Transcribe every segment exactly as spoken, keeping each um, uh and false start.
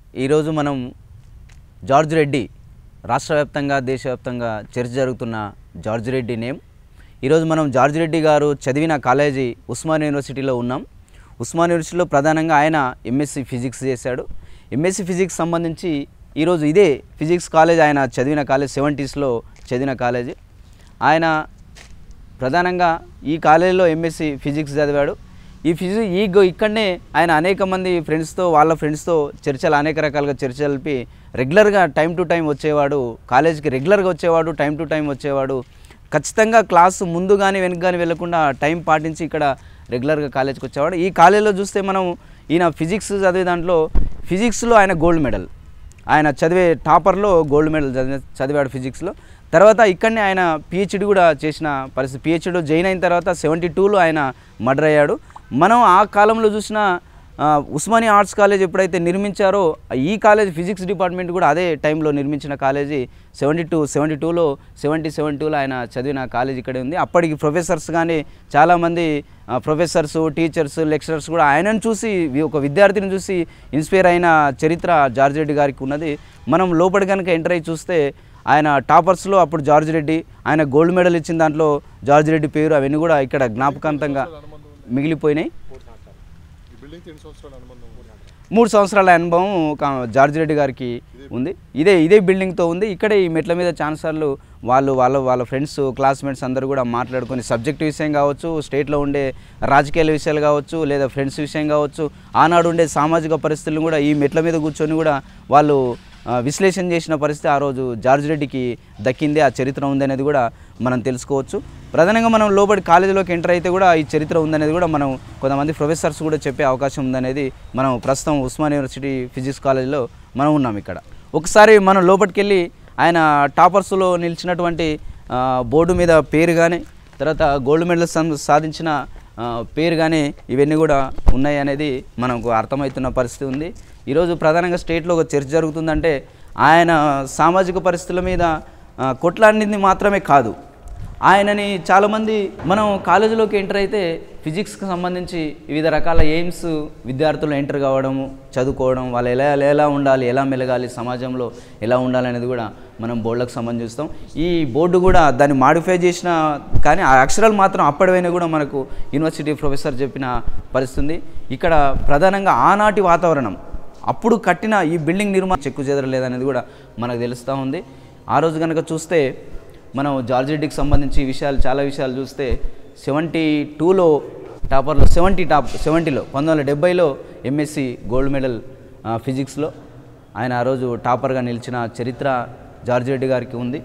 ఈరోజు మనం జార్జ్ రెడ్డి రాష్ట్ర వ్యాప్తంగా దేశవ్యాప్తంగా చర్చ జరుగుతున్న జార్జ్ రెడ్డి నేమ్. ఈరోజు మనం జార్జ్ రెడ్డి గారు చదివిన కాలేజీ ఉస్మానియా యూనివర్సిటీలో ఉన్నాం. ఉస్మానియా యూనివర్సిటీలో ప్రధానంగా ఆయన ఎంఎస్సి ఫిజిక్స్ చేశాడు. ఎంఎస్సి ఫిజిక్స్ సంబంధించి ఈరోజు ఇదే ఫిజిక్స్ కాలేజ్ ఆయన చదివిన కాలేజ్ సెవెంటీస్లో చదివిన కాలేజీ. ఆయన ప్రధానంగా ఈ కాలేజీలో ఎంఎస్సి ఫిజిక్స్ చదివాడు. ఈ ఫిజి ఈ ఇక్కడనే ఆయన అనేక మంది ఫ్రెండ్స్తో వాళ్ళ ఫ్రెండ్స్తో చర్చలు అనేక రకాలుగా చర్చలు కలిపి రెగ్యులర్గా టైం టు టైం వచ్చేవాడు. కాలేజీకి రెగ్యులర్గా వచ్చేవాడు, టైం టు టైం వచ్చేవాడు. ఖచ్చితంగా క్లాసు ముందు కానీ వెనక కానీ వెళ్లకుండా టైం పాటించి ఇక్కడ రెగ్యులర్గా కాలేజీకి వచ్చేవాడు. ఈ కాలేజీలో చూస్తే మనం ఈయన ఫిజిక్స్ చదివే దాంట్లో ఫిజిక్స్లో ఆయన గోల్డ్ మెడల్, ఆయన చదివే టాపర్లో గోల్డ్ మెడల్ చదివే చదివాడు ఫిజిక్స్లో. తర్వాత ఇక్కడనే ఆయన పిహెచ్డి కూడా చేసిన పరిస్థితి. పిహెచ్డి జాయిన్ అయిన తర్వాత సెవెంటీ టూలో ఆయన మర్డర్ అయ్యాడు. మనం ఆ కాలంలో చూసిన ఉస్మానియా ఆర్ట్స్ కాలేజ్ ఎప్పుడైతే నిర్మించారో ఈ కాలేజ్ ఫిజిక్స్ డిపార్ట్మెంట్ కూడా అదే టైంలో నిర్మించిన కాలేజీ సెవెంటీ టూ సెవెంటీ టూలో సెవెంటీ సెవెన్ టూలో ఆయన చదివిన కాలేజ్ ఇక్కడే ఉంది. అప్పటికి ప్రొఫెసర్స్ కానీ చాలామంది ప్రొఫెసర్స్, టీచర్స్, లెక్చరర్స్ కూడా ఆయనను చూసి ఒక విద్యార్థిని చూసి ఇన్స్పైర్ అయిన చరిత్ర జార్జ్ రెడ్డి గారికి ఉన్నది. మనం లోపలి కనుక ఎంటర్ అయ్యి చూస్తే ఆయన టాపర్స్లో అప్పుడు జార్జ్ రెడ్డి, ఆయన గోల్డ్ మెడల్ ఇచ్చిన దాంట్లో జార్జ్ రెడ్డి పేరు అవన్నీ కూడా ఇక్కడ జ్ఞాపకాంతంగా మిగిలిపోయినాయి. మూడు సంవత్సరాల అనుభవం ఒక జార్జ్ రెడ్డి గారికి ఉంది. ఇదే ఇదే బిల్డింగ్తో ఉంది. ఇక్కడే ఈ మెట్ల మీద ఛాన్సర్లు వాళ్ళు వాళ్ళ వాళ్ళ ఫ్రెండ్స్, క్లాస్మేట్స్ అందరూ కూడా మాట్లాడుకొని సబ్జెక్ట్ విషయం కావచ్చు, స్టేట్లో ఉండే రాజకీయాల విషయాలు కావచ్చు, లేదా ఫ్రెండ్స్ విషయం కావచ్చు, ఆనాడు ఉండే సామాజిక పరిస్థితులను కూడా ఈ మెట్ల మీద కూర్చొని కూడా వాళ్ళు విశ్లేషణ చేసిన పరిస్థితి ఆ రోజు జార్జ్ రెడ్డికి దక్కింది. ఆ చరిత్ర ఉందనేది కూడా మనం తెలుసుకోవచ్చు. ప్రధానంగా మనం లోపలి కాలేజీలోకి ఎంటర్ అయితే కూడా ఈ చరిత్ర ఉందనేది కూడా మనం కొంతమంది ప్రొఫెసర్స్ కూడా చెప్పే అవకాశం ఉందనేది మనం ప్రస్తుతం ఉస్మానియా యూనివర్సిటీ ఫిజిక్స్ కాలేజీలో మనం ఉన్నాం. ఇక్కడ ఒకసారి మనం లోపలికి వెళ్ళి ఆయన టాపర్స్లో నిలిచినటువంటి బోర్డు మీద పేరు కానీ, తర్వాత గోల్డ్ మెడల్ సాధించిన పేరు కానీ ఇవన్నీ కూడా ఉన్నాయి అనేది మనకు అర్థమవుతున్న పరిస్థితి ఉంది. ఈరోజు ప్రధానంగా స్టేట్లో ఒక చర్చ జరుగుతుందంటే ఆయన సామాజిక పరిస్థితుల మీద కొట్లాడింది మాత్రమే కాదు, ఆయనని చాలామంది మనం కాలేజీలోకి ఎంటర్ అయితే ఫిజిక్స్కి సంబంధించి వివిధ రకాల ఎయిమ్స్ విద్యార్థులు ఎంటర్ కావడము, చదువుకోవడం, వాళ్ళు ఎలా ఎలా ఉండాలి, ఎలా మెలగాలి, సమాజంలో ఎలా ఉండాలి అనేది కూడా మనం బోర్డులకు సంబంధిస్తాం. ఈ బోర్డు కూడా దాన్ని మాడిఫై చేసిన కానీ ఆ అక్షరాలు మాత్రం అప్పటివైనా కూడా మనకు యూనివర్సిటీ ప్రొఫెసర్ చెప్పిన పరిస్థితి. ఇక్కడ ప్రధానంగా ఆనాటి వాతావరణం, అప్పుడు కట్టిన ఈ బిల్డింగ్ నిర్మాణం చెక్కు చెదరలేదనేది కూడా మనకు తెలుస్తూ ఉంది. ఆ రోజు కనుక చూస్తే మనం జార్జ్ రెడ్డికి సంబంధించి విషయాలు చాలా విషయాలు చూస్తే సెవెంటీ టూలో టాపర్లో సెవెంటీ టాప్ సెవెంటీలో పంతొమ్మిది వందల డెబ్బైలో ఎంఎస్సి గోల్డ్ మెడల్ ఫిజిక్స్లో ఆయన ఆ రోజు టాపర్గా నిలిచిన చరిత్ర జార్జ్ రెడ్డి గారికి ఉంది.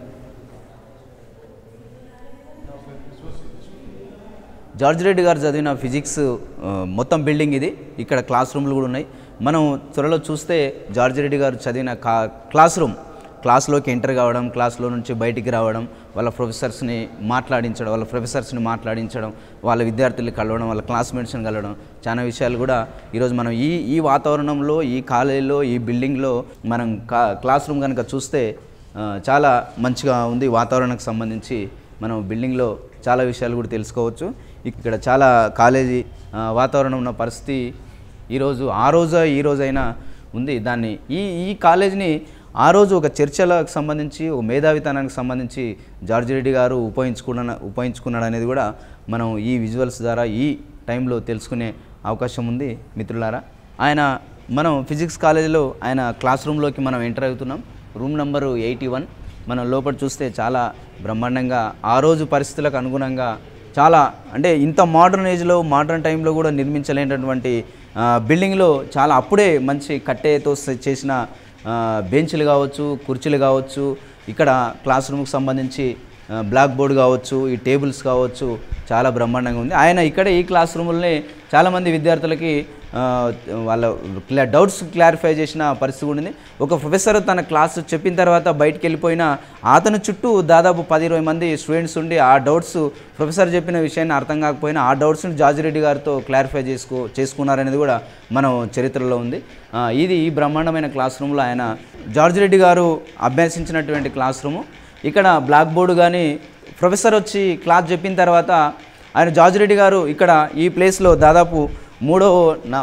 జార్జ్ రెడ్డి గారు చదివిన ఫిజిక్స్ మొత్తం బిల్డింగ్ ఇది. ఇక్కడ క్లాస్ రూమ్లు కూడా ఉన్నాయి. మనం త్వరలో చూస్తే జార్జ్ రెడ్డి గారు చదివిన కా క్లాస్ రూమ్ క్లాస్లోకి ఎంటర్ కావడం, క్లాస్లో నుంచి బయటికి రావడం, వాళ్ళ ప్రొఫెసర్స్ని మాట్లాడించడం వాళ్ళ ప్రొఫెసర్స్ని మాట్లాడించడం వాళ్ళ విద్యార్థుల్ని కలవడం, వాళ్ళ క్లాస్మేట్స్ని కలవడం, చాలా విషయాలు కూడా ఈరోజు మనం ఈ ఈ వాతావరణంలో, ఈ కాలేజీలో, ఈ బిల్డింగ్లో మనం కా క్లాస్ రూమ్ కనుక చూస్తే చాలా మంచిగా ఉంది. వాతావరణానికి సంబంధించి మనం బిల్డింగ్లో చాలా విషయాలు కూడా తెలుసుకోవచ్చు. ఇక్కడ చాలా కాలేజీ వాతావరణం ఉన్న పరిస్థితి ఈరోజు ఆ రోజు ఈ రోజైనా ఉంది. దాన్ని ఈ ఈ కాలేజీని ఆ రోజు ఒక చర్చలకు సంబంధించి, ఒక మేధావితనానికి సంబంధించి జార్జ్ రెడ్డి గారు ఉపయోగించుకున్న ఉపయోగించుకున్నాడు అనేది కూడా మనం ఈ విజువల్స్ ద్వారా ఈ టైంలో తెలుసుకునే అవకాశం ఉంది. మిత్రులారా, ఆయన మనం ఫిజిక్స్ కాలేజీలో ఆయన క్లాస్ రూమ్లోకి మనం ఎంటర్ అవుతున్నాం. Room number eighty one. మనం లోపల చూస్తే చాలా బ్రహ్మాండంగా ఆ రోజు పరిస్థితులకు అనుగుణంగా చాలా అంటే ఇంత మోడర్న్ ఏజ్లో మోడర్న్ టైంలో కూడా నిర్మించలేనటువంటి బిల్డింగ్లో చాలా అప్పుడే మంచి కట్టెతో చేసిన బెంచ్లు కావచ్చు, కుర్చీలు కావచ్చు, ఇక్కడ క్లాస్ రూమ్కి సంబంధించి బ్లాక్ బోర్డు కావచ్చు, ఈ టేబుల్స్ కావచ్చు, చాలా బ్రహ్మాండంగా ఉంది. ఆయన ఇక్కడ ఈ క్లాస్ రూములనే చాలామంది విద్యార్థులకి వాళ్ళ డౌట్స్ క్లారిఫై చేసిన పరిస్థితి ఉండింది. ఒక ప్రొఫెసర్ తన క్లాస్ చెప్పిన తర్వాత బయటికి వెళ్ళిపోయినా అతని చుట్టూ దాదాపు పది ఇరవై మంది స్టూడెంట్స్ ఉండి ఆ డౌట్స్ ప్రొఫెసర్ చెప్పిన విషయాన్ని అర్థం కాకపోయినా ఆ డౌట్స్ని జార్జ్ రెడ్డి గారితో క్లారిఫై చేసుకో చేసుకున్నారనేది కూడా మనం చరిత్రలో ఉంది. ఇది ఈ బ్రహ్మాండమైన క్లాస్ రూమ్లో ఆయన జార్జ్ రెడ్డి గారు అభ్యసించినటువంటి క్లాస్ రూము. ఇక్కడ బ్లాక్ బోర్డు కానీ ప్రొఫెసర్ వచ్చి క్లాస్ చెప్పిన తర్వాత ఆయన జార్జ్ రెడ్డి గారు ఇక్కడ ఈ ప్లేస్లో దాదాపు మూడో నా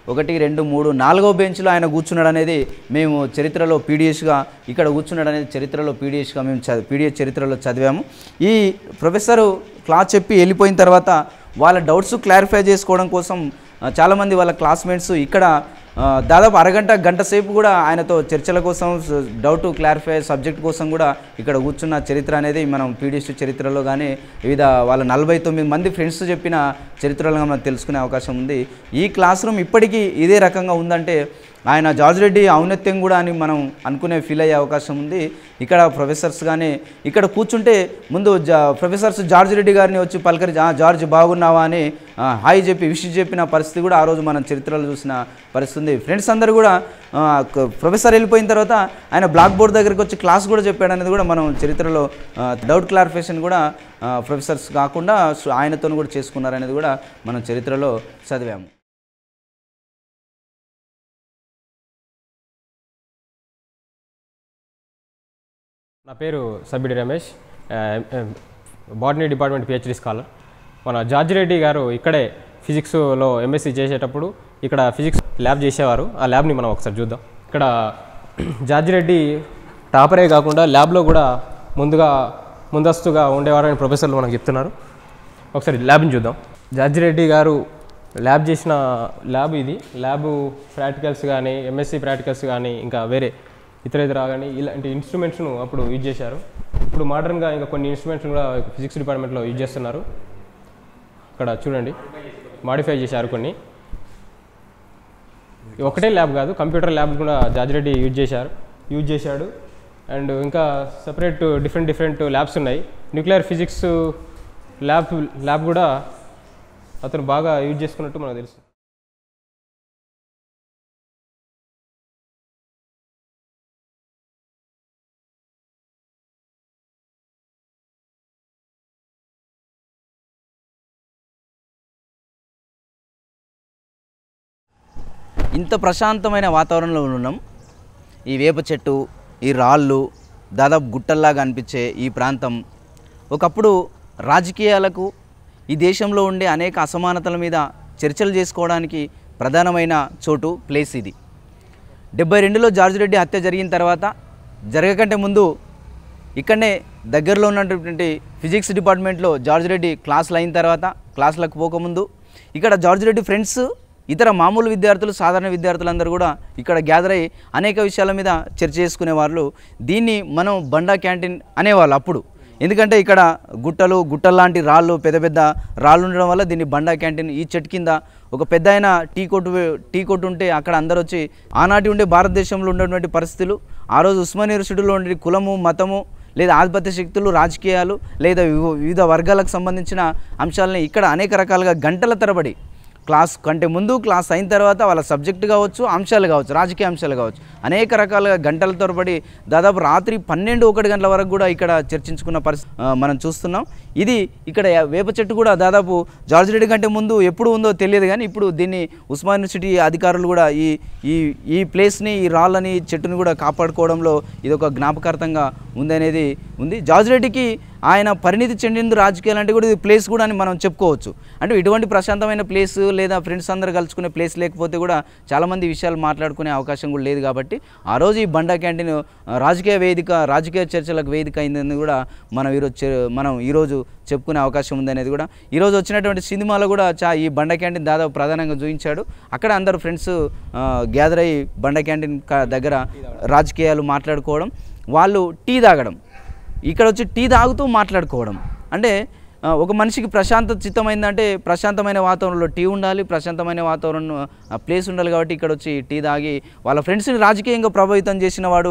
ఒకటి రెండు మూడు నాలుగో బెంచ్లో ఆయన కూర్చున్నాడు అనేది మేము చరిత్రలో పీడిఎస్గా ఇక్కడ కూర్చున్నాడు అనేది చరిత్రలో పీడిఎస్గా మేము చ పీడిఎస్ చరిత్రలో చదివాము. ఈ ప్రొఫెసరు క్లాస్ చెప్పి వెళ్ళిపోయిన తర్వాత వాళ్ళ డౌట్స్ క్లారిఫై చేసుకోవడం కోసం చాలామంది వాళ్ళ క్లాస్మేట్స్ ఇక్కడ దాదాపు అరగంట గంట సేపు కూడా ఆయనతో చర్చల కోసం డౌట్ క్లారిఫై సబ్జెక్ట్ కోసం కూడా ఇక్కడ కూర్చున్న చరిత్ర అనేది మనం పీడిఎస్ చరిత్రలో కానీ వివిధ వాళ్ళ నలభై తొమ్మిది మంది ఫ్రెండ్స్ చెప్పిన చరిత్రలో మనం తెలుసుకునే అవకాశం ఉంది. ఈ క్లాస్ రూమ్ ఇప్పటికీ ఇదే రకంగా ఉందంటే ఆయన జార్జ్ రెడ్డి ఔన్నత్యం కూడా అని మనం అనుకునే ఫీల్ అయ్యే అవకాశం ఉంది. ఇక్కడ ప్రొఫెసర్స్ కానీ ఇక్కడ కూర్చుంటే ముందు జా ప్రొఫెసర్స్ జార్జ్ రెడ్డి గారిని వచ్చి పలకరి జార్జ్ బాగున్నావా అని హాయ్ చెప్పి విష్ చెప్పిన పరిస్థితి కూడా ఆ రోజు మనం చరిత్రలో చూసిన పరిస్థితి ఉంది. ఫ్రెండ్స్ అందరూ కూడా ప్రొఫెసర్ వెళ్ళిపోయిన తర్వాత ఆయన బ్లాక్ బోర్డ్ దగ్గరికి వచ్చి క్లాస్ కూడా చెప్పాడు అనేది కూడా మనం చరిత్రలో డౌట్ క్లారిఫికేషన్ కూడా ప్రొఫెసర్స్ కాకుండా ఆయనతో కూడా చేసుకున్నారనేది కూడా మనం చరిత్రలో చదివాము. నా పేరు Sabbidi Ramesh, botany department PhD scholar. మన జార్జ్ రెడ్డి గారు ఇక్కడే ఫిజిక్స్లో ఎంఎస్సీ చేసేటప్పుడు ఇక్కడ ఫిజిక్స్ ల్యాబ్ చేసేవారు. ఆ ల్యాబ్ని మనం ఒకసారి చూద్దాం. ఇక్కడ జార్జ్ రెడ్డి టాపరే కాకుండా ల్యాబ్లో కూడా ముందుగా ముందస్తుగా ఉండేవారని ప్రొఫెసర్లు మనకు చెప్తున్నారు. ఒకసారి ల్యాబ్ని చూద్దాం. జార్జ్ రెడ్డి గారు ల్యాబ్ చేసిన ల్యాబ్ ఇది. ల్యాబ్ ప్రాక్టికల్స్ కానీ ఎంఎస్సీ ప్రాక్టికల్స్ కానీ ఇంకా వేరే ఇతర ఇతర కానీ ఇలాంటి ఇన్స్ట్రుమెంట్స్ను అప్పుడు యూజ్ చేశారు. ఇప్పుడు మోడర్న్గా ఇంకా కొన్ని ఇన్స్ట్రుమెంట్స్ కూడా ఫిజిక్స్ డిపార్ట్మెంట్లో యూజ్ చేస్తున్నారు. అక్కడ చూడండి మాడిఫై చేశారు కొన్ని. ఒకటే ల్యాబ్ కాదు, కంప్యూటర్ ల్యాబ్ కూడా జార్జ్ రెడ్డి యూజ్ చేశారు యూజ్ చేశాడు అండ్ ఇంకా సపరేట్ డిఫరెంట్ డిఫరెంట్ ల్యాబ్స్ ఉన్నాయి. న్యూక్లియర్ ఫిజిక్స్ ల్యాబ్ ల్యాబ్ కూడా అతను బాగా యూజ్ చేసుకున్నట్టు మనకు తెలుసు. ఇంత ప్రశాంతమైన వాతావరణంలో ఉన్నాం. ఈ వేప చెట్టు, ఈ రాళ్ళు, దాదాపు గుట్టల్లాగా అనిపించే ఈ ప్రాంతం ఒకప్పుడు రాజకీయాలకు, ఈ దేశంలో ఉండే అనేక అసమానతల మీద చర్చలు చేసుకోవడానికి ప్రధానమైన చోటు, ప్లేస్ ఇది. డెబ్బై రెండులో జార్జ్ రెడ్డి హత్య జరిగిన తర్వాత, జరగకంటే ముందు ఇక్కడనే దగ్గరలో ఉన్నటువంటి ఫిజిక్స్ డిపార్ట్మెంట్లో జార్జ్ రెడ్డి క్లాసులు అయిన తర్వాత, క్లాసులకు పోకముందు ఇక్కడ జార్జ్ రెడ్డి ఫ్రెండ్స్, ఇతర మామూలు విద్యార్థులు, సాధారణ విద్యార్థులందరూ కూడా ఇక్కడ గ్యాదర్ అయ్యి అనేక విషయాల మీద చర్చ చేసుకునేవాళ్ళు. దీన్ని మనం బండా క్యాంటీన్ అనేవాళ్ళు అప్పుడు. ఎందుకంటే ఇక్కడ గుట్టలు గుట్టల్లాంటి రాళ్ళు, పెద్ద పెద్ద రాళ్ళు ఉండడం వల్ల దీన్ని బండా క్యాంటీన్. ఈ చెట్టు కింద ఒక పెద్ద అయిన టీ కొట్టు టీ కొట్టు ఉంటే అక్కడ అందరూ వచ్చి ఆనాటి ఉండే భారతదేశంలో ఉన్నటువంటి పరిస్థితులు, ఆ రోజు ఉస్మానియా యూనివర్సిటీలో ఉండే కులము, మతము లేదా ఆధిపత్య శక్తులు, రాజకీయాలు లేదా వివిధ వర్గాలకు సంబంధించిన అంశాలని ఇక్కడ అనేక రకాలుగా గంటల తరబడి క్లాస్ కంటే ముందు, క్లాస్ అయిన తర్వాత వాళ్ళ సబ్జెక్టు కావచ్చు, అంశాలు కావచ్చు, రాజకీయ అంశాలు కావచ్చు, అనేక రకాలుగా గంటల తరబడి దాదాపు రాత్రి పన్నెండు ఒకటి గంటల వరకు కూడా ఇక్కడ చర్చించుకున్న పరిస్థితి మనం చూస్తున్నాం. ఇది ఇక్కడ వేప చెట్టు కూడా దాదాపు జార్జ్ రెడ్డి కంటే ముందు ఎప్పుడు ఉందో తెలియదు, కానీ ఇప్పుడు దీన్ని ఉస్మానియా యూనివర్సిటీ అధికారులు కూడా ఈ ఈ ఈ ప్లేస్ని, ఈ రాళ్ళని, చెట్టుని కూడా కాపాడుకోవడంలో ఇది ఒక జ్ఞాపకార్థంగా ఉందనేది ఉంది. జార్జ్ రెడ్డికి ఆయన పరిణితి చెందింది రాజకీయాలు అంటే కూడా ఇది ప్లేస్ కూడా అని మనం చెప్పుకోవచ్చు. అంటే ఇటువంటి ప్రశాంతమైన ప్లేస్ లేదా ఫ్రెండ్స్ అందరూ కలుసుకునే ప్లేస్ లేకపోతే కూడా చాలామంది విషయాలు మాట్లాడుకునే అవకాశం కూడా లేదు. కాబట్టి ఆ రోజు ఈ బండా క్యాంటీన్ రాజకీయ వేదిక, రాజకీయ చర్చలకు వేదిక అయిందని కూడా మనం ఈరోజు మనం ఈరోజు చెప్పుకునే అవకాశం ఉందనేది కూడా. ఈరోజు వచ్చినటువంటి సినిమాలో కూడా చా ఈ బండా క్యాంటీన్ దాదాపు ప్రధానంగా చూపించాడు. అక్కడ అందరూ ఫ్రెండ్స్ గ్యాదర్ అయ్యి బండా క్యాంటీన్ దగ్గర రాజకీయాలు మాట్లాడుకోవడం, వాళ్ళు టీ తాగడం, ఇక్కడ వచ్చి టీ తాగుతూ మాట్లాడుకోవడం. అంటే ఒక మనిషికి ప్రశాంత చిత్తమైందంటే ప్రశాంతమైన వాతావరణంలో టీ ఉండాలి, ప్రశాంతమైన వాతావరణం ప్లేస్ ఉండాలి. కాబట్టి ఇక్కడ వచ్చి టీ తాగి వాళ్ళ ఫ్రెండ్స్ని రాజకీయంగా ప్రభావితం చేసిన వాడు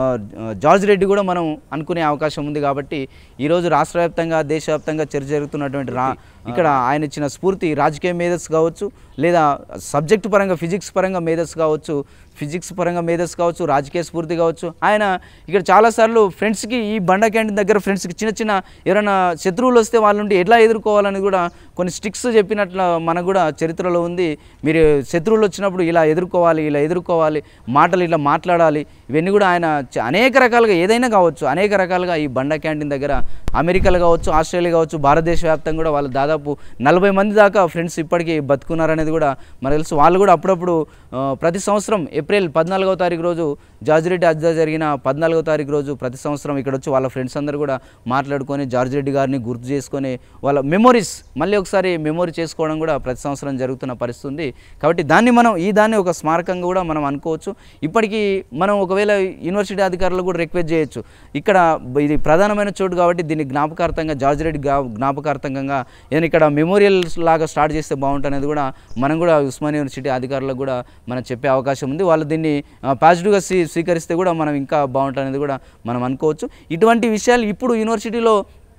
జార్జ్ రెడ్డి కూడా మనం అనుకునే అవకాశం ఉంది. కాబట్టి ఈరోజు రాష్ట్ర వ్యాప్తంగా, దేశవ్యాప్తంగా చర్చ జరుగుతున్నటువంటి రా ఇక్కడ ఆయన ఇచ్చిన స్ఫూర్తి రాజకీయ మేధస్సు కావచ్చు, లేదా సబ్జెక్టు పరంగా ఫిజిక్స్ పరంగా మేధస్సు కావచ్చు, ఫిజిక్స్ పరంగా మేధస్సు కావచ్చు, రాజకీయ స్ఫూర్తి కావచ్చు. ఆయన ఇక్కడ చాలాసార్లు ఫ్రెండ్స్కి ఈ బండా క్యాంటీన్ దగ్గర ఫ్రెండ్స్కి చిన్న చిన్న ఎవరైనా శత్రువులు వస్తే వాళ్ళ నుండి ఎట్లా ఎదుర్కోవాలని కూడా కొన్ని స్టిక్స్ చెప్పినట్లు మనకు కూడా చరిత్రలో ఉంది. మీరు శత్రువులు వచ్చినప్పుడు ఇలా ఎదుర్కోవాలి, ఇలా ఎదుర్కోవాలి, మాటలు ఇట్లా మాట్లాడాలి, ఇవన్నీ కూడా ఆయన అనేక రకాలుగా ఏదైనా కావచ్చు అనేక రకాలుగా ఈ బండా క్యాంటీన్ దగ్గర అమెరికాలో కావచ్చు, ఆస్ట్రేలియా కావచ్చు, భారతదేశ వ్యాప్తంగా కూడా వాళ్ళు దాదాపు దాదాపు నలభై మంది దాకా ఫ్రెండ్స్ ఇప్పటికీ బతుకున్నారనేది కూడా మనకు తెలుసు. వాళ్ళు కూడా అప్పుడప్పుడు ప్రతి సంవత్సరం ఏప్రిల్ పద్నాలుగవ తారీఖు రోజు జార్జ్ రెడ్డి అడ్డా జరిగిన పద్నాలుగవ తారీఖు రోజు ప్రతి సంవత్సరం ఇక్కడ వచ్చి వాళ్ళ ఫ్రెండ్స్ అందరూ కూడా మాట్లాడుకొని జార్జ్ రెడ్డి గారిని గుర్తు చేసుకొని వాళ్ళ మెమొరీస్ మళ్ళీ ఒకసారి మెమొరీ చేసుకోవడం కూడా ప్రతి సంవత్సరం జరుగుతున్న పరిస్థితి ఉంది. కాబట్టి దాన్ని మనం ఈ దాన్ని ఒక స్మారకంగా కూడా మనం అనుకోవచ్చు. ఇప్పటికీ మనం ఒకవేళ యూనివర్సిటీ అధికారులు కూడా రిక్వెస్ట్ చేయొచ్చు, ఇక్కడ ఇది ప్రధానమైన చోటు కాబట్టి దీన్ని జ్ఞాపకార్థంగా జార్జ్ రెడ్డి జ్ఞాపకార్థంగా ఏదైనా ఇక్కడ మెమోరియల్స్ లాగా స్టార్ట్ చేస్తే బాగుంటుంది కూడా మనం కూడా ఉస్మానియా యూనివర్సిటీ అధికారులకు కూడా మనం చెప్పే అవకాశం ఉంది. వాళ్ళు దీన్ని పాజిటివ్గా స్వీ స్వీకరిస్తే కూడా మనం ఇంకా బాగుంటుంది కూడా మనం అనుకోవచ్చు. ఇటువంటి విషయాలు ఇప్పుడు యూనివర్సిటీలో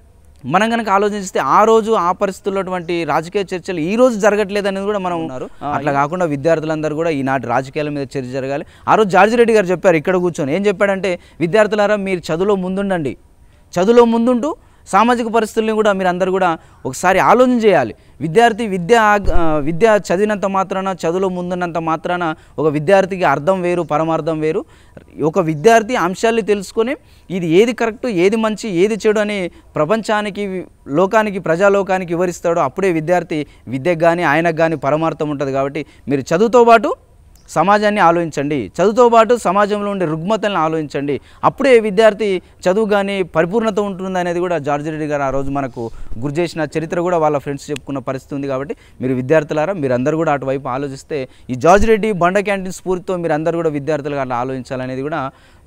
మనం కనుక ఆలోచిస్తే ఆ రోజు ఆ పరిస్థితుల్లో రాజకీయ చర్చలు ఈ రోజు జరగట్లేదు అనేది కూడా మనం ఉన్నారు. అట్లా కాకుండా విద్యార్థులందరూ కూడా ఈనాటి రాజకీయాల మీద చర్చ జరగాలి. ఆ రోజు జార్జ్ రెడ్డి గారు చెప్పారు ఇక్కడ కూర్చొని, ఏం చెప్పాడంటే విద్యార్థులారా మీరు చదువులో ముందుండండి, చదువులో ముందుంటూ సామాజిక పరిస్థితుల్ని కూడా మీరు అందరూ కూడా ఒకసారి ఆలోచన చేయాలి. విద్యార్థి విద్య విద్య చదివినంత మాత్రాన చదువులో ముందున్నంత మాత్రాన ఒక విద్యార్థికి అర్థం వేరు పరమార్థం వేరు. ఒక విద్యార్థి అంశాల్ని తెలుసుకొని ఇది ఏది కరెక్ట్ ఏది మంచి ఏది చెడు అని ప్రపంచానికి లోకానికి ప్రజాలోకానికి వివరిస్తాడో అప్పుడే విద్యార్థి విద్యకు కానీ ఆయనకు కానీ పరమార్థం ఉంటుంది. కాబట్టి మీరు చదువుతో పాటు సమాజాన్ని ఆలోచించండి, చదువుతో పాటు సమాజంలో ఉండే రుగ్మతలను ఆలోచించండి, అప్పుడే విద్యార్థి చదువు కానీ పరిపూర్ణత ఉంటుంది అనేది కూడా జార్జ్ రెడ్డి గారు ఆ రోజు మనకు గుర్తు చేసిన చరిత్ర కూడా వాళ్ళ ఫ్రెండ్స్ చెప్పుకున్న పరిస్థితి ఉంది. కాబట్టి మీరు విద్యార్థులారా మీరు అందరూ కూడా అటువైపు ఆలోచిస్తే ఈ జార్జ్ రెడ్డి బండ క్యాంటీన్ స్ఫూర్తితో మీరు అందరూ కూడా విద్యార్థులుగా అట్లా ఆలోచించాలనేది కూడా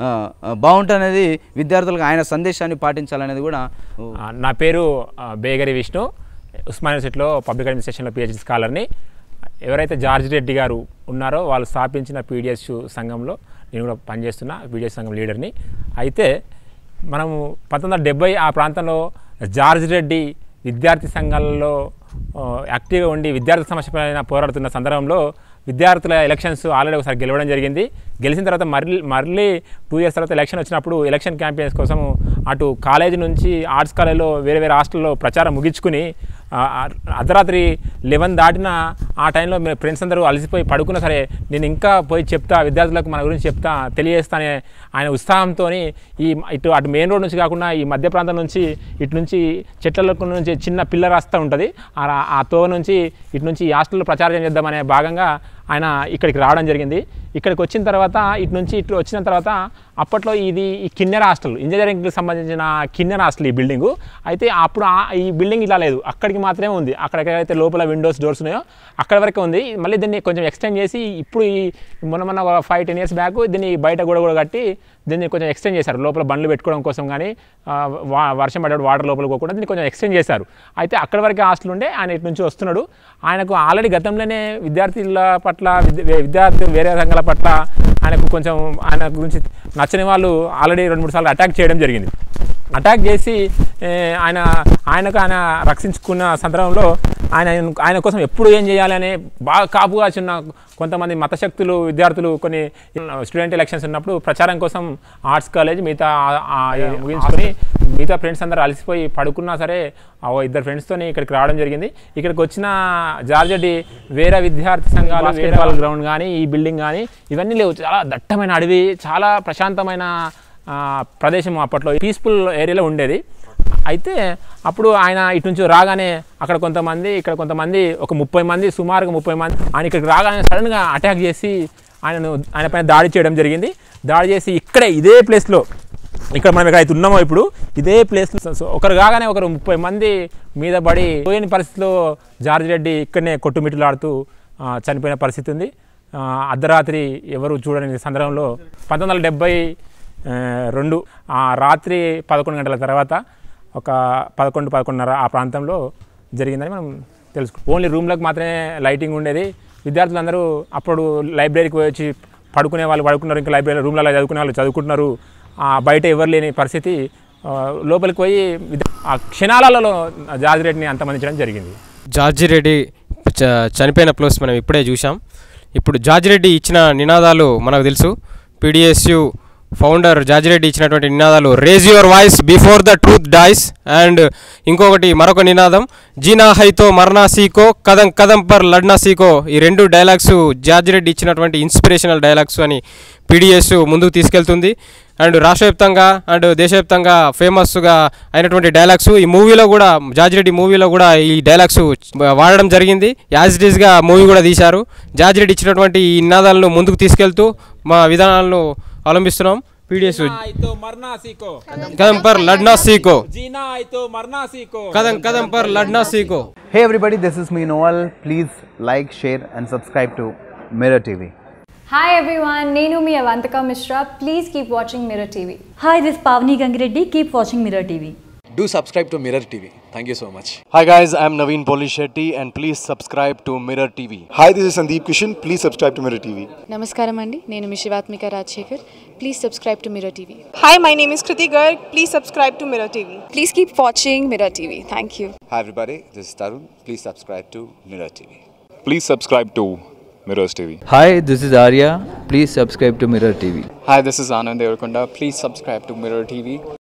బాగుంటుంది. విద్యార్థులకు ఆయన సందేశాన్ని పాటించాలనేది కూడా. నా పేరు బేగరి విష్ణు, ఉస్మానియా యూనివర్సిటీలో పబ్లిక్ అడ్మినిస్ట్రేషన్లో పిహెచ్డి స్కాలర్ని. ఎవరైతే జార్జ్ రెడ్డి గారు ఉన్నారో వాళ్ళు స్థాపించిన పీడిఎస్యు సంఘంలో నేను కూడా పనిచేస్తున్నా, పీడిఎస్ సంఘం లీడర్ని. అయితే మనము పంతొమ్మిది వందల డెబ్బై ఆ ప్రాంతంలో జార్జ్ రెడ్డి విద్యార్థి సంఘాలలో యాక్టివ్గా ఉండి విద్యార్థి సమస్య పైన పోరాడుతున్న సందర్భంలో విద్యార్థుల ఎలక్షన్స్ ఆల్రెడీ ఒకసారి గెలవడం జరిగింది. గెలిచిన తర్వాత మళ్ళీ మళ్ళీ టూ ఇయర్స్ తర్వాత ఎలక్షన్ వచ్చినప్పుడు ఎలక్షన్ క్యాంపెయిన్స్ కోసం అటు కాలేజీ నుంచి ఆర్ట్స్ కాలేజ్లో వేరే వేరే హాస్టల్లో ప్రచారం ముగించుకుని అర్ధరాత్రి లెవెన్ దాటిన ఆ టైంలో మేము ఫ్రెండ్స్ అందరూ అలసిపోయి పడుకున్నా సరే నేను ఇంకా పోయి చెప్తా విద్యార్థులకు మన గురించి చెప్తా తెలియజేస్తానే ఆయన ఉత్సాహంతో ఈ ఇటు అటు మెయిన్ రోడ్ నుంచి కాకుండా ఈ మధ్య ప్రాంతం నుంచి ఇటు నుంచి చెట్ల నుంచి చిన్న పిల్ల రాస్తా ఉంటుంది, ఆ తోవ నుంచి ఇటు నుంచి ఈ హాస్టల్లో ప్రచారం చేద్దామనే భాగంగా ఆయన ఇక్కడికి రావడం జరిగింది. ఇక్కడికి వచ్చిన తర్వాత ఇటు నుంచి ఇటు వచ్చిన తర్వాత అప్పట్లో ఇది ఈ కిన్నెర హాస్టల్, ఇంజనీరింగ్కి సంబంధించిన కిన్నెర హాస్టల్ ఈ బిల్డింగు. అయితే అప్పుడు ఈ బిల్డింగ్ ఇలా లేదు, అక్కడికి మాత్రమే ఉంది. అక్కడికైతే లోపల విండోస్ డోర్స్ ఉన్నాయో అక్కడి వరకే ఉంది. మళ్ళీ దీన్ని కొంచెం ఎక్స్టెండ్ చేసి ఇప్పుడు ఈ మొన్న మొన్న ఫైవ్ టెన్ ఇయర్స్ బ్యాక్ దీన్ని బయట కూడా కూడా కట్టి దీన్ని కొంచెం ఎక్స్టెండ్ చేశారు. లోపల బండ్లు పెట్టుకోవడం కోసం కానీ వర్షం పడేటప్పుడు వాటర్ లోపల పోకుండా దీన్ని కొంచెం ఎక్స్టెండ్ చేశారు. అయితే అక్కడి వరకే హాస్టల్ ఉండే ఆయన ఇటు నుంచి వస్తున్నాడు. ఆయనకు ఆల్రెడీ గతంలోనే విద్యార్థుల పట్ల విద్యార్థి వేరే సంఘాల పట్ల ఆయనకు కొంచెం ఆయన గురించి నచ్చని వాళ్ళు ఆల్రెడీ రెండు మూడు సార్లు అటాక్ చేయడం జరిగింది. అటాక్ చేసి ఆయన ఆయనకు ఆయన రక్షించుకున్న సందర్భంలో ఆయన ఆయన కోసం ఎప్పుడు ఏం చేయాలని బాగా కాపుగా చిన్న కొంతమంది మతశక్తులు విద్యార్థులు కొన్ని స్టూడెంట్ ఎలక్షన్స్ ఉన్నప్పుడు ప్రచారం కోసం ఆర్ట్స్ కాలేజ్ మిగతా ముగించుకొని మిగతా ఫ్రెండ్స్ అందరూ అలసిపోయి పడుకున్నా సరే ఇద్దరు ఫ్రెండ్స్తో ఇక్కడికి రావడం జరిగింది. ఇక్కడికి వచ్చిన జార్జ్ రెడ్డి వేరే విద్యార్థి సంఘాలు వేరే వాళ్ళ గ్రౌండ్ కానీ ఈ బిల్డింగ్ కానీ ఇవన్నీ లేవు. చాలా దట్టమైన అడవి, చాలా ప్రశాంతమైన ప్రదేశం అప్పట్లో పీస్ఫుల్ ఏరియాలో ఉండేది. అయితే అప్పుడు ఆయన ఇటు నుంచి రాగానే అక్కడ కొంతమంది ఇక్కడ కొంతమంది ఒక ముప్పై మంది సుమారుగా ముప్పై మంది ఆయన ఇక్కడికి రాగానే సడన్గా అటాక్ చేసి ఆయనను ఆయన పైన దాడి చేయడం జరిగింది. దాడి చేసి ఇక్కడే ఇదే ప్లేస్లో ఇక్కడ మనం ఎక్కడైతే ఉన్నామో ఇప్పుడు ఇదే ప్లేస్లో ఒకరు కాగానే ఒకరు ముప్పై మంది మీద పడి పోయిన పరిస్థితిలో జార్జ్ రెడ్డి ఇక్కడనే కొట్టుమిట్టులాడుతూ చనిపోయిన పరిస్థితి ఉంది. అర్ధరాత్రి ఎవరు చూడని సందర్భంలో పంతొమ్మిది వందల డెబ్బై రెండు ఆ రాత్రి పదకొండు గంటల తర్వాత ఒక పదకొండు పదకొండున్నర ఆ ప్రాంతంలో జరిగిందని మనం తెలుసుకుంటాం. ఓన్లీ రూమ్లకు మాత్రమే లైటింగ్ ఉండేది. విద్యార్థులందరూ అప్పుడు లైబ్రరీకి వచ్చి పడుకునే వాళ్ళు పడుకున్నారు, ఇంకా లైబ్రరీ రూమ్లలో చదువుకునే వాళ్ళు చదువుకుంటున్నారు. బయట ఎవరు లేని పరిస్థితి. లోపలికి పోయి ఆ క్షణాలలో జార్జ్ రెడ్డిని అంతమందించడం జరిగింది. జార్జ్ రెడ్డి చనిపోయిన ప్లేస్ మనం ఇప్పుడే చూసాం. ఇప్పుడు జార్జ్ రెడ్డి ఇచ్చిన నినాదాలు మనకు తెలుసు. పీడిఎస్యు ఫౌండర్ జార్జిరెడ్డి ఇచ్చినటువంటి నినాదాలు raise your voice before the truth dice, and ఇంకొకటి మరొక నినాదం జీనా హైతో మర్నా సీకో కదం కదం పర్ లడ్నా సీకో. ఈ రెండు డైలాగ్స్ జార్జిరెడ్డి ఇచ్చినటువంటి ఇన్స్పిరేషనల్ డైలాగ్స్ అని పీడిఎస్ ముందుకు తీసుకెళ్తుంది. అండ్ రాష్ట్రవ్యాప్తంగా అండ్ దేశవ్యాప్తంగా ఫేమస్గా అయినటువంటి డైలాగ్స్ ఈ మూవీలో కూడా, జార్జిరెడ్డి మూవీలో కూడా ఈ డైలాగ్స్ వాడడం జరిగింది. యాజ్ ఇట్ ఈస్గా మూవీ కూడా తీశారు. జార్జిరెడ్డి ఇచ్చినటువంటి ఈ నినాదాలను ముందుకు తీసుకెళ్తూ మా విధానాలను అవలంబిస్తున్నాం. పీడిఎస్ కదం పర్ లడ్నా సీకో, కదం కదం పర్ లడ్నా సీకో. Hey everybody, this is me Noel. Please like, share and subscribe to Mirror T V. Hi everyone, Nenu mi Avantika Mishra. Please keep watching Mirror T V. Hi, this is Pavni Gangireddy. Keep watching Mirror T V. Do subscribe to Mirror T V. Thank you so much. Hi guys, I'm Naveen Polishetty and please subscribe to Mirror T V. Hi, this is Sandeep Kishan. Please subscribe to Mirror T V. Namaskaram andi, nenu mi Shivatmika Rajshekhar. Please subscribe to Mirror T V. Hi, my name is Kriti Garg. Please subscribe to Mirror T V. Please keep watching Mirror T V. Thank you. Hi everybody, this is Tarun. Please subscribe to Mirror T V. Please subscribe to Mirrors T V. Hi, this is Arya. Please subscribe to Mirror T V. Hi, this is Anand Devarakonda. Please subscribe to Mirror T V.